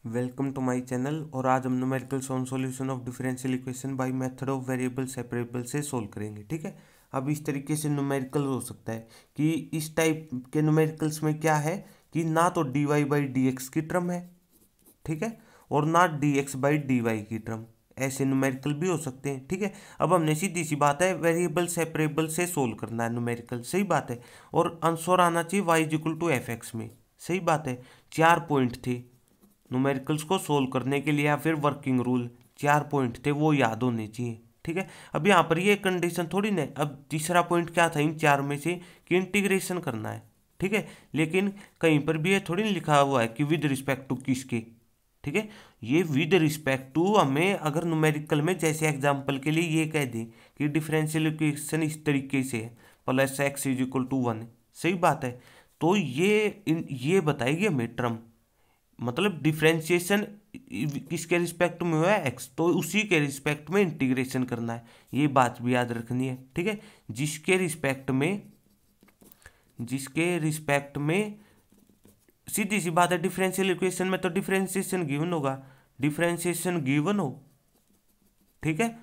Welcome to my channel. और आज हम numerical solution of differential equation by method of variable separable से solve करेंगे। ठीक है, अब इस तरीके से न्यूमेरिकल हो सकता है कि इस टाइप के न्यूमेरिकल्स में क्या है कि ना तो d y by d x की टर्म है, ठीक है, और ना d x by d y की टर्म। ऐसे न्यूमेरिकल भी हो सकते हैं। ठीक है, अब हमने सीधी सी बात है वेरिएबल सेपरेबल से सोल्व करना है न्यूमेरिकल, सही बात है। और आंसर आना चाहिए y equal to f x में, सही बात है। 4 पॉइंट थे न्यूमेरिकल्स को सोल्व करने के लिए, या फिर वर्किंग रूल 4 पॉइंट थे, वो याद होने चाहिए। ठीक है, अब यहाँ पर ये कंडीशन थोड़ी ना। अब तीसरा पॉइंट क्या था इन 4 में से कि इंटीग्रेशन करना है। ठीक है, लेकिन कहीं पर भी ये थोड़ी नहीं लिखा हुआ है कि विद रिस्पेक्ट टू किसके। ठीक है, ये विद रिस्पेक्ट टू हमें अगर न्यूमेरिकल में जैसे एग्जांपल के लिए ये कह दें कि डिफरेंशियल इक्वेशन इस तरीके से है plus x is equal to 1, सही बात है, तो ये बताएगी हमें टर्म, मतलब डिफ्रेंशिएशन किसके रिस्पेक्ट में हुआ है, एक्स, तो उसी के रिस्पेक्ट में इंटीग्रेशन करना है। ये बात भी याद रखनी है। ठीक है, जिसके रिस्पेक्ट में सीधी सी बात है, डिफरेंशियल इक्वेशन में तो डिफरेंशिएशन गिवन होगा, डिफरेंशिएशन गिवन हो, ठीक है,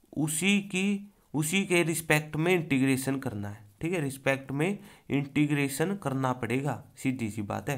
उसी के रिस्पेक्ट में इंटीग्रेशन करना है। ठीक है, रिस्पेक्ट में इंटीग्रेशन करना पड़ेगा, सीधी सी बात है।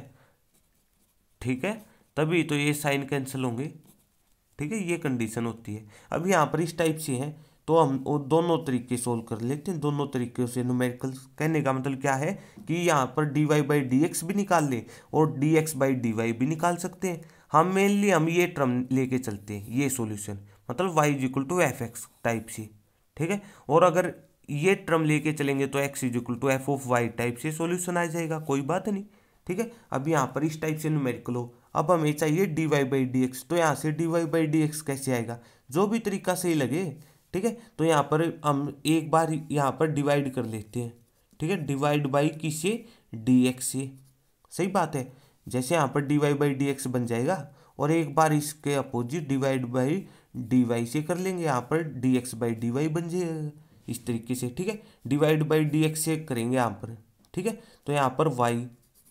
ठीक है, तभी तो ये साइन कैंसिल होंगे। ठीक है, ये कंडीशन होती है। अब यहाँ पर इस टाइप से है तो हम वो दोनों तरीके सोल्व कर लेते हैं। दोनों तरीके से न्यूमेरिकल कहने का मतलब क्या है कि यहाँ पर D y by d x भी निकाल लें और d x by d y भी निकाल सकते हैं। हम ये टर्म लेके चलते हैं, ये सॉल्यूशन मतलब y is equal to f x type से। ठीक है, और अगर ये टर्म लेके चलेंगे तो x is equal to f of y type से सॉल्यूशन आ जाएगा, कोई बात नहीं। ठीक है, अब यहाँ पर इस टाइप से न्यूमेरिकल हो। अब हमें चाहिए d y by d x, तो यहाँ से d y by d x कैसे आएगा, जो भी तरीका सही लगे। ठीक है, तो यहाँ पर हम एक बार यहाँ पर डिवाइड कर लेते हैं। ठीक है, डिवाइड बाई किससे, डी एक्स से, सही बात है। जैसे यहाँ पर D y by d x बन जाएगा और एक बार इसके opposite divide by d y से कर लेंगे, यहाँ पर d x by d y बन जाएगा इस तरीके से। ठीक है, डिवाइड बाई डी एक्स से करेंगे यहाँ पर। ठीक है, तो यहाँ पर वाई,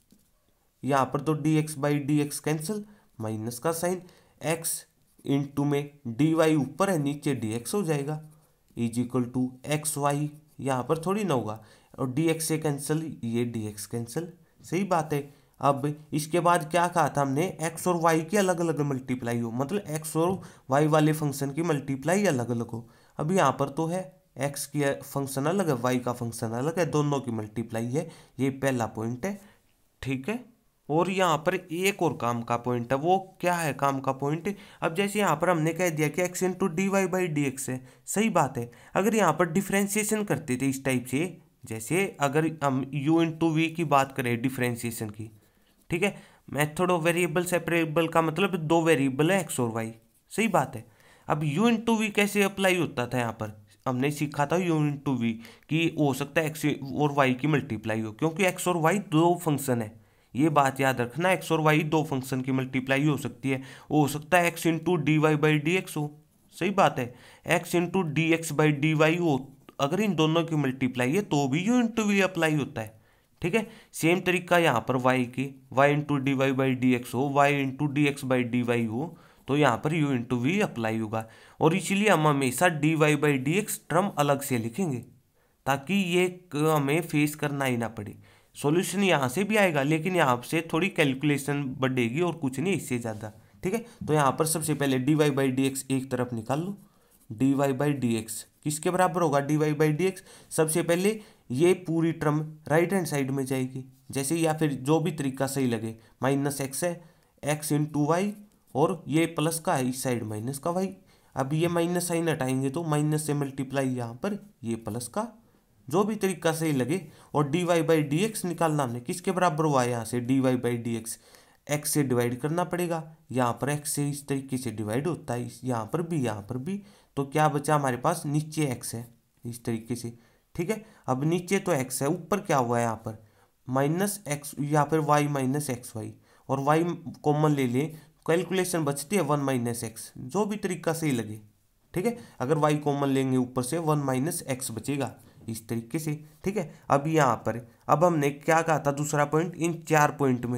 यहाँ पर तो d x by d x cancel, minus का साइन, एक्स इंटू में डी वाई ऊपर है, नीचे डी एक्स हो जाएगा, is equal to x y, यहाँ पर थोड़ी ना होगा, और डी एक्स से कैंसिल, ये डी एक्स कैंसिल, सही बात है। अब इसके बाद क्या कहा था हमने, एक्स और वाई की अलग अलग मल्टीप्लाई हो, मतलब एक्स और वाई वाले फंक्शन की मल्टीप्लाई अलग अलग हो। अब यहाँ पर तो है एक्स की फंक्शन अलग है, वाई का फंक्शन अलग है, दोनों की मल्टीप्लाई है, ये पहला पॉइंट है। ठीक है, और यहाँ पर एक और काम का पॉइंट है, वो क्या है काम का पॉइंट। अब जैसे यहाँ पर हमने कह दिया कि x into d y by d x है, सही बात है। अगर यहाँ पर डिफ्रेंसिएशन करते थे इस टाइप से, जैसे अगर हम यू इंटू वी की बात करें डिफ्रेंसिएशन की, ठीक है, मेथड ऑफ वेरिएबल सेपरेबल का मतलब 2 वेरिएबल है एक्स और वाई, सही बात है। अब यू इंटू वी कैसे अप्लाई होता था, यहाँ पर हमने सीखा था यू इंटू वी कि हो सकता है एक्स और वाई की मल्टीप्लाई हो, क्योंकि एक्स और वाई 2 फंक्शन है, ये बात याद रखना, एक्स और वाई 2 फंक्शन की मल्टीप्लाई हो सकती है। हो सकता है x into d y by d x हो, सही बात है, x into d x by d y हो, अगर इन दोनों की मल्टीप्लाई है तो भी यू इंटू वी अप्लाई होता है। ठीक है, सेम तरीका यहाँ पर वाई की, y into d y by d x हो, y into d x by d y हो, तो यहाँ पर यू इंटू वी अप्लाई होगा। और इसीलिए हम हमेशा d y by d x term अलग से लिखेंगे, ताकि ये हमें फेस करना ही ना पड़े। सॉल्यूशन यहाँ से भी आएगा, लेकिन यहाँ से थोड़ी कैलकुलेशन बढ़ेगी और कुछ नहीं इससे ज़्यादा। ठीक है, तो यहाँ पर सबसे पहले d y by d x एक तरफ निकाल लो, d y by d x किसके बराबर होगा, d y by d x, सबसे पहले ये पूरी टर्म राइट हैंड साइड में जाएगी, जैसे, या फिर जो भी तरीका सही लगे, माइनस एक्स है, एक्स इंटू वाई, और ये प्लस का है इस साइड माइनस का वाई। अब ये माइनस साइन हटाएंगे तो माइनस से मल्टीप्लाई यहाँ पर ये प्लस का, जो भी तरीका सही लगे। और d y by d x निकालना हमने, किसके बराबर हुआ है, यहाँ से d y by d x, x से डिवाइड करना पड़ेगा, यहाँ पर एक्स से इस तरीके से डिवाइड होता है, यहाँ पर भी, यहाँ पर भी, तो क्या बचा हमारे पास, नीचे एक्स है इस तरीके से। ठीक है, अब नीचे तो एक्स है, ऊपर क्या हुआ है यहाँ पर माइनस एक्स, या फिर वाई माइनस एक्स वाई, और वाई कॉमन ले लें, कैलकुलेशन बचती है 1 माइनस एक्स, जो भी तरीका सही लगे। ठीक है, अगर वाई कॉमन लेंगे ऊपर से 1 माइनस एक्स बचेगा इस तरीके से। ठीक है, अब यहाँ पर अब हमने क्या कहा था दूसरा पॉइंट, इन 4 पॉइंट में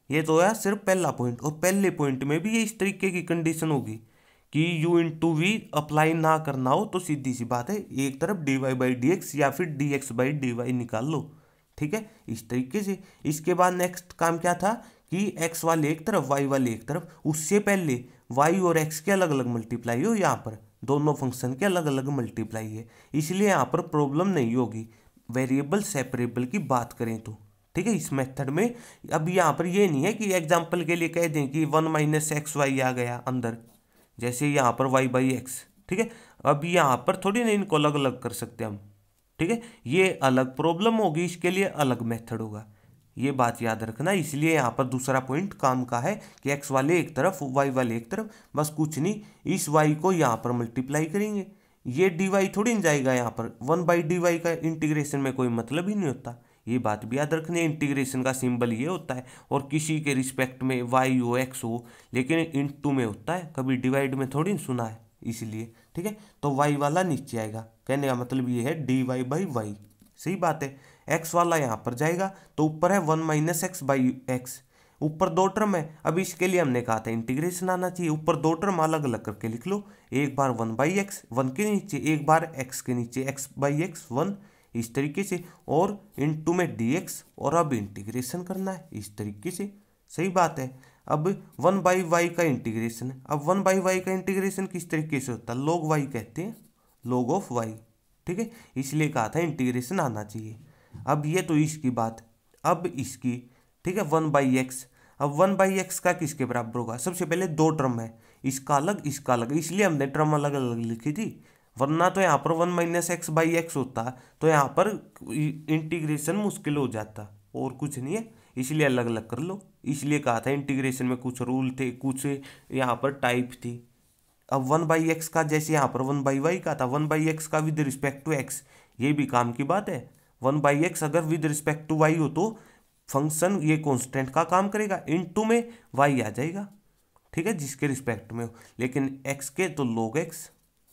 ये तो है सिर्फ पहला पॉइंट, और पहले पॉइंट में भी ये इस तरीके की कंडीशन होगी कि u इंटू वी अप्लाई ना करना हो तो सीधी सी बात है एक तरफ dy बाई डी एक्स या फिर dx बाई डी वाई निकाल लो, ठीक है, इस तरीके से। इसके बाद नेक्स्ट काम क्या था कि x वाले एक तरफ y वाले एक तरफ, उससे पहले y और x के अलग अलग मल्टीप्लाई हो, यहाँ पर दोनों फंक्शन के अलग अलग मल्टीप्लाई है, इसलिए यहाँ पर प्रॉब्लम नहीं होगी वेरिएबल सेपरेबल की बात करें तो, ठीक है, इस मेथड में। अब यहाँ पर ये नहीं है कि एग्जाम्पल के लिए कह दें कि 1 माइनस एक्स वाई आ गया अंदर, जैसे यहाँ पर y बाई एक्स, ठीक है, अब यहाँ पर थोड़ी ना इनको अलग अलग कर सकते हम, ठीक है, ये अलग प्रॉब्लम होगी, इसके लिए अलग मेथड होगा, ये बात याद रखना। इसलिए यहाँ पर दूसरा पॉइंट काम का है कि x वाले एक तरफ y वाले एक तरफ, बस कुछ नहीं, इस y को यहाँ पर मल्टीप्लाई करेंगे, ये dy थोड़ी न जाएगा, यहाँ पर 1 बाई डी वाई का इंटीग्रेशन में कोई मतलब ही नहीं होता, ये बात भी याद रखनी है। इंटीग्रेशन का सिंबल ये होता है, और किसी के रिस्पेक्ट में y हो x हो, लेकिन इनटू में होता है, कभी डिवाइड में थोड़ी सुना है, इसलिए, ठीक है। तो y वाला नीचे आएगा, कहने का मतलब ये है dy बाई वाई, सही बात है। x वाला यहाँ पर जाएगा तो ऊपर है 1 माइनस एक्स बाई एक्स, ऊपर दो टर्म है, अब इसके लिए हमने कहा था इंटीग्रेशन आना चाहिए, ऊपर दो टर्म अलग अलग करके लिख लो, एक बार 1 बाई एक्स 1 के नीचे, एक बार x के नीचे x बाई एक्स 1, इस तरीके से, और इनटू में dx, और अब इंटीग्रेशन करना है इस तरीके से, सही बात है। अब 1 बाई वाई का इंटीग्रेशन है, अब 1 बाई वाई का इंटीग्रेशन किस तरीके से होता है, log y कहते हैं, log ऑफ y, ठीक है, इसलिए कहा था इंटीग्रेशन आना चाहिए। अब ये तो इसकी बात, अब इसकी, ठीक है, 1 बाई एक्स, अब 1 बाई एक्स का किसके बराबर होगा, सबसे पहले दो टर्म है, इसका अलग इसका अलग, इसलिए हमने टर्म अलग अलग लिखी थी, वरना तो यहाँ पर 1 माइनस एक्स बाई एक्स होता तो यहाँ पर इंटीग्रेशन मुश्किल हो जाता, और कुछ नहीं है, इसलिए अलग अलग कर लो। इसलिए कहा था इंटीग्रेशन में कुछ रूल थे, कुछ यहाँ पर टाइप थी। अब 1 बाई एक्स का जैसे यहाँ पर 1 बाई वाई का था, 1 बाई एक्स का विद रिस्पेक्ट टू एक्स, ये भी काम की बात है। 1 बाई एक्स अगर विद रिस्पेक्ट टू वाई हो तो फंक्शन ये कॉन्स्टेंट का काम करेगा, इनटू में वाई आ जाएगा, ठीक है, जिसके रिस्पेक्ट में हो, लेकिन एक्स के तो log एक्स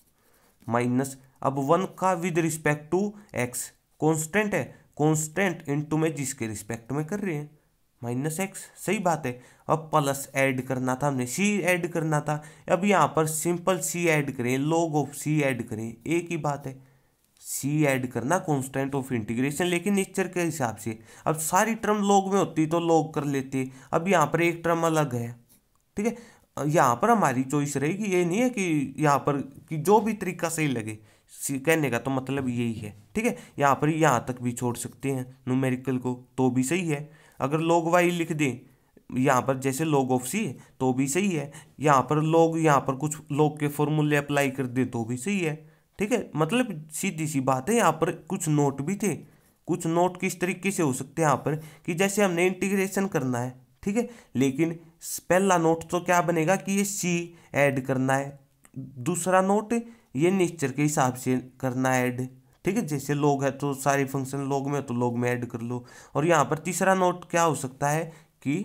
माइनस, अब 1 का with respect to x constant है, कॉन्स्टेंट इनटू में जिसके रिस्पेक्ट में कर रहे हैं माइनस एक्स, सही बात है। अब प्लस ऐड करना था हमने, सी ऐड करना था, अब यहाँ पर सिंपल सी ऐड करें, log ऑफ सी ऐड करें, एक ही बात है, सी ऐड करना कांस्टेंट ऑफ इंटीग्रेशन, लेकिन नेचर के हिसाब से। अब सारी टर्म log में होती तो log कर लेते, अब यहाँ पर एक टर्म अलग है, ठीक है, यहाँ पर हमारी चॉइस रहेगी, ये नहीं है कि यहाँ पर कि जो भी तरीका सही लगे, कहने का तो मतलब यही है, ठीक है। यहाँ पर यहाँ तक भी छोड़ सकते हैं न्यूमेरिकल को तो भी सही है, अगर log y लिख दें यहाँ पर जैसे log ऑफ सी तो भी सही है, यहाँ पर log, यहाँ पर कुछ log के फॉर्मूले अप्लाई कर दे तो भी सही है, ठीक है। मतलब सीधी सी बात है, यहाँ पर कुछ नोट भी थे, कुछ नोट किस तरीके से हो सकते हैं यहाँ पर कि जैसे हमने इंटीग्रेशन करना है, ठीक है, लेकिन पहला नोट तो क्या बनेगा कि ये सी ऐड करना है, दूसरा नोट ये नेचर के हिसाब से करना है ऐड, ठीक है, जैसे log है तो सारे फंक्शन log में है तो log में ऐड कर लो, और यहाँ पर तीसरा नोट क्या हो सकता है कि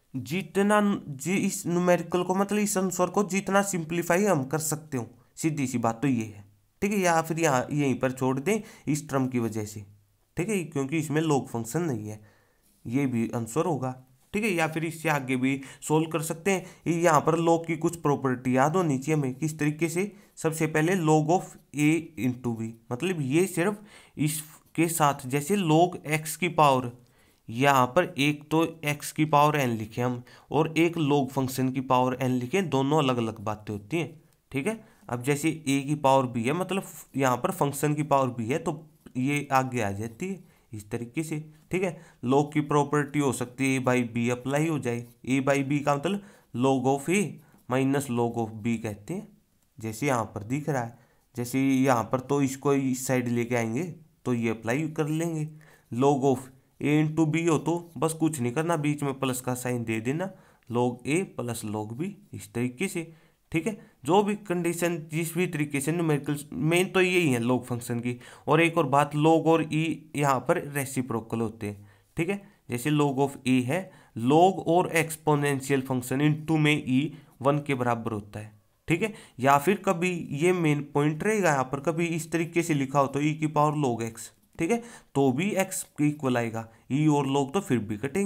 जितना इस न्यूमेरिकल को, मतलब इस आंसर को जितना सिंप्लीफाई हम कर सकते हो, सीधी सी बात तो ये है, ठीक है, या फिर यहाँ यहीं पर छोड़ दें इस टर्म की वजह से, ठीक है, क्योंकि इसमें log फंक्शन नहीं है, ये भी आंसर होगा, ठीक है, या फिर इससे आगे भी सोल्व कर सकते हैं। यहाँ पर log की कुछ प्रॉपर्टी याद होनी चाहिए हमें, किस तरीके से, सबसे पहले log of a into b, मतलब ये सिर्फ इसके साथ, जैसे log x की पावर, यहाँ पर एक तो x की पावर n लिखे हम, और एक log फंक्शन की पावर n लिखे, दोनों अलग अलग बातें होती हैं, ठीक है। अब जैसे a की पावर b है, मतलब यहाँ पर फंक्शन की पावर b है तो ये आगे आ जाती है इस तरीके से, ठीक है। log की प्रॉपर्टी हो सकती है a बाई बी अप्लाई हो जाए, a बाई बी का मतलब log of a minus log of b कहते हैं, जैसे यहाँ पर दिख रहा है, जैसे यहाँ पर तो इसको इस साइड लेके आएंगे तो ये अप्लाई कर लेंगे, log of a into b हो तो बस कुछ नहीं करना, बीच में प्लस का साइन दे देना, log a plus log b, इस तरीके से, ठीक है। जो भी कंडीशन जिस भी तरीके से न्यूमेरिकल मेन तो यही है log फंक्शन की। और एक और बात, log और e यहाँ पर रेसिप्रोकल होते हैं, ठीक है, जैसे log ऑफ a है, log और एक्सपोनेंशियल फंक्शन इनटू में e 1 के बराबर होता है, ठीक है। या फिर कभी ये मेन पॉइंट रहेगा, यहाँ पर कभी इस तरीके से लिखा हो तो e की पावर log x, ठीक है, तो भी x के इक्वल आएगा, e और log तो फिर भी कटेंगे,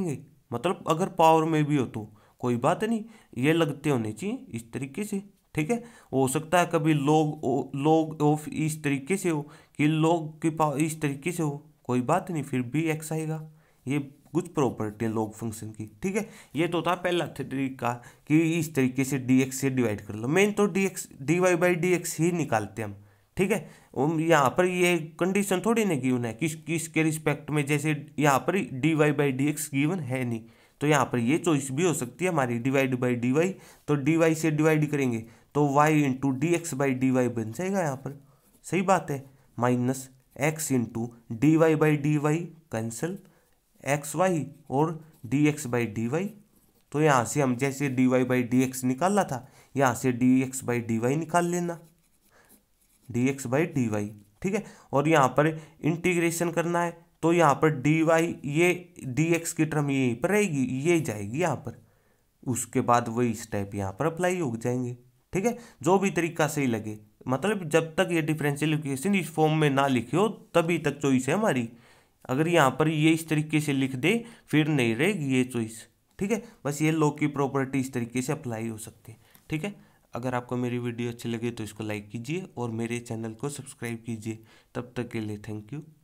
मतलब अगर पावर में भी हो तो कोई बात नहीं, ये लगते होने चाहिए इस तरीके से। ठीक है, हो सकता है कभी log ऑफ इस तरीके से हो कि log की पावर इस तरीके से हो, कोई बात नहीं, फिर भी x आएगा। ये कुछ प्रॉपर्टी है log फंक्शन की। ठीक है, ये तो था पहला तरीका कि इस तरीके से dx से डिवाइड कर लो। मेन तो dx dy बाई dx ही निकालते हम। ठीक है, यहाँ पर ये कंडीशन थोड़ी ना गिवन है किसके रिस्पेक्ट में, जैसे यहाँ पर dy बाई dx गिवन है नहीं, तो यहाँ पर ये चॉइस भी हो सकती है हमारी डिवाइड बाई dy, तो dy से डिवाइड करेंगे तो y into d x by d y बन जाएगा यहाँ पर। सही बात है, minus x into d y by d y cancel, x y और d x by d y. तो यहाँ से हम जैसे d y by d x निकाला था, यहाँ से d x by d y निकाल लेना, d x by d Y. ठीक है, और यहाँ पर इंटीग्रेशन करना है तो यहाँ पर डी वाई, ये डी एक्स की टर्म यहीं पर रहेगी, ये जाएगी यहाँ पर, उसके बाद वही स्टेप यहाँ पर अप्लाई हो जाएंगे। ठीक है, जो भी तरीका सही लगे, मतलब जब तक ये डिफरेंशियल इक्वेशन इस फॉर्म में ना लिखे हो तभी तक चॉइस है हमारी। अगर यहाँ पर ये इस तरीके से लिख दे फिर नहीं रहेगी ये चॉइस। ठीक है, बस ये लॉ की प्रॉपर्टी इस तरीके से अप्लाई हो सकती है। ठीक है, अगर आपको मेरी वीडियो अच्छी लगे तो इसको लाइक कीजिए और मेरे चैनल को सब्सक्राइब कीजिए। तब तक के लिए थैंक यू।